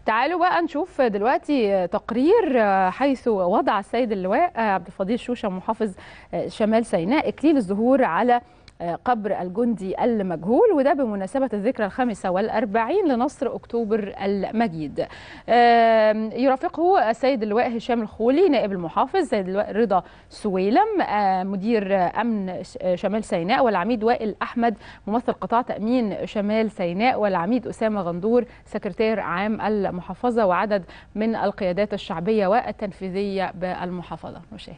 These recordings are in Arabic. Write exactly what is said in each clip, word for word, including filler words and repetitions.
تعالوا بقى نشوف دلوقتي تقرير حيث وضع السيد اللواء عبد الفضيل شوشة محافظ شمال سيناء إكليل الزهور على قبر الجندي المجهول، وده بمناسبة الذكرى الخامسة والأربعين لنصر أكتوبر المجيد. يرافقه السيد اللواء هشام الخولي نائب المحافظ، السيد اللواء رضا سويلم مدير أمن شمال سيناء، والعميد وائل أحمد ممثل قطاع تأمين شمال سيناء، والعميد أسامة غندور سكرتير عام المحافظة، وعدد من القيادات الشعبية والتنفيذية بالمحافظة. نشاهد.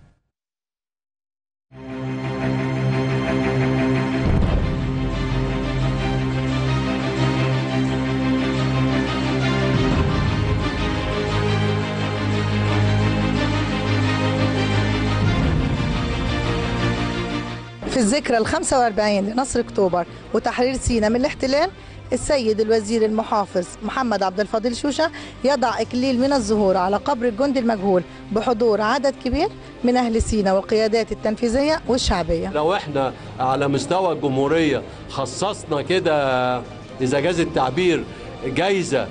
في الذكرى الخامسة والأربعين لنصر أكتوبر وتحرير سيناء من الاحتلال، السيد الوزير المحافظ محمد عبد الفضيل شوشة يضع إكليل من الزهور على قبر الجندي المجهول بحضور عدد كبير من أهل سيناء والقيادات التنفيذية والشعبية. لو احنا على مستوى الجمهورية خصصنا كده إذا جاز التعبير جايزة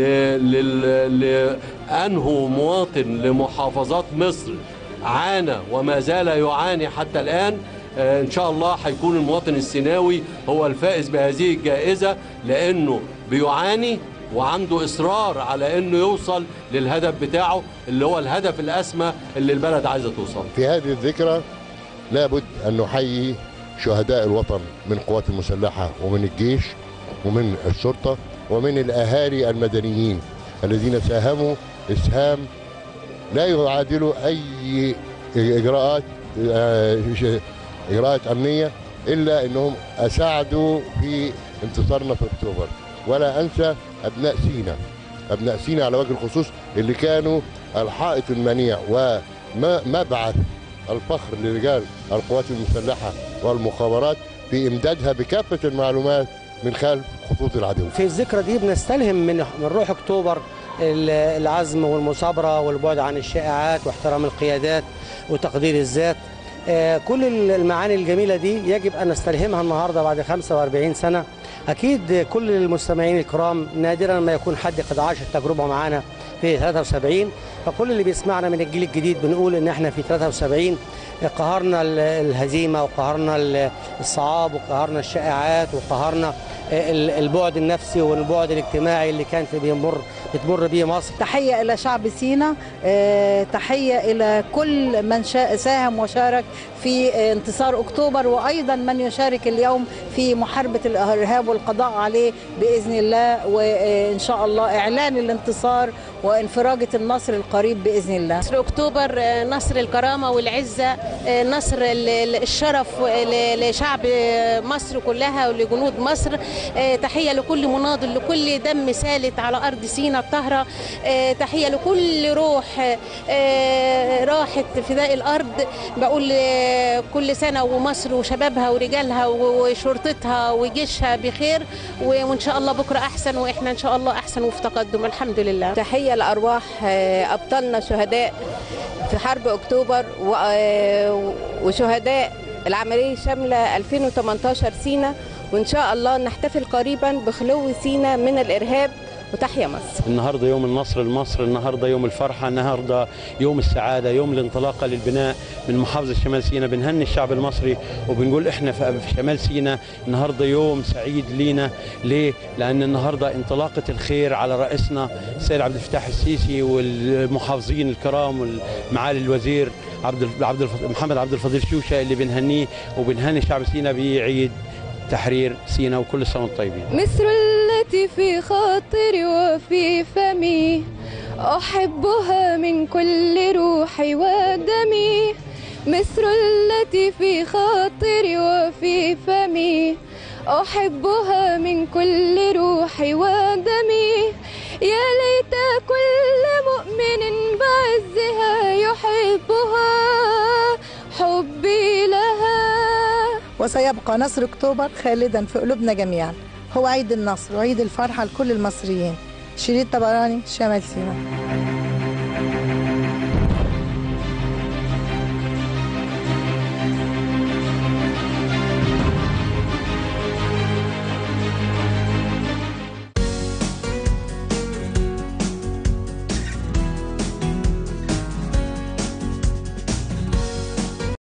لأنه مواطن لمحافظات مصر عانى وما زال يعاني حتى الآن، إن شاء الله هيكون المواطن السيناوي هو الفائز بهذه الجائزة، لأنه بيعاني وعنده إصرار على أنه يوصل للهدف بتاعه اللي هو الهدف الأسمى اللي البلد عايزة توصل. في هذه الذكرى لابد أن نحيي شهداء الوطن من القوات المسلحة ومن الجيش ومن الشرطة ومن الأهالي المدنيين الذين ساهموا إسهام لا يعادل أي إجراءات إجراءات أمنية، إلا أنهم أساعدوا في انتصارنا في أكتوبر. ولا أنسى أبناء سيناء، أبناء سيناء على وجه الخصوص اللي كانوا الحائط المنيع ومبعث الفخر لرجال القوات المسلحة والمخابرات في إمدادها بكافة المعلومات من خلف خطوط العدو. في الذكرى دي بنستلهم من من روح أكتوبر العزم والمثابرة والبعد عن الشائعات واحترام القيادات وتقدير الذات. كل المعاني الجميلة دي يجب أن نستلهمها النهاردة بعد خمسة وأربعين سنة. أكيد كل المستمعين الكرام نادرا ما يكون حد قد عاش التجربة معانا في ثلاثة وسبعين، فكل اللي بيسمعنا من الجيل الجديد بنقول إن احنا في ثلاثة وسبعين قهرنا الهزيمة وقهرنا الصعاب وقهرنا الشائعات وقهرنا البعد النفسي والبعد الاجتماعي اللي كان في بيمر بتمر بيه مصر. تحية إلى شعب سيناء، تحية إلى كل من ساهم وشارك في انتصار أكتوبر، وأيضا من يشارك اليوم في محاربة الإرهاب والقضاء عليه بإذن الله، وإن شاء الله إعلان الانتصار وانفراجة النصر القريب بإذن الله. نصر أكتوبر نصر الكرامة والعزة، نصر الشرف لشعب مصر كلها ولجنود مصر. تحية لكل مناضل، لكل دم سالت على أرض سيناء الطاهرة. تحية لكل روح راحت فداء الأرض. بقول كل سنة ومصر وشبابها ورجالها وشرطتها وجيشها بخير، وإن شاء الله بكرة أحسن، وإحنا إن شاء الله أحسن وفي تقدم الحمد لله. تحية لأرواح أبطالنا شهداء في حرب أكتوبر وشهداء العملية الشاملة ألفين وثمانية عشر سيناء، وإن شاء الله نحتفل قريبا بخلو سيناء من الإرهاب. وتحيا مصر. النهارده يوم النصر لمصر، النهارده يوم الفرحه، النهارده يوم السعاده، يوم الانطلاقه للبناء من محافظه شمال سيناء. بنهني الشعب المصري وبنقول احنا في شمال سيناء النهارده يوم سعيد لينا. ليه؟ لان النهارده انطلاقه الخير على رئيسنا السيد عبد الفتاح السيسي والمحافظين الكرام ومعالي الوزير عبد عبد محمد عبد الفضيل شوشة اللي بنهنيه، وبنهني شعب سيناء بعيد تحرير سيناء وكل سنة وانتم طيبين. مصر التي في خاطري وفي فمي، أحبها من كل روحي ودمي. مصر التي في خاطري وفي فمي، أحبها من كل روحي ودمي. يا ليت كل مؤمن بعزها يحبها حبي لها. وسيبقى نصر أكتوبر خالدا في قلوبنا جميعا. هو عيد النصر وعيد الفرحة لكل المصريين. شريط طبراني، شمال سيناء.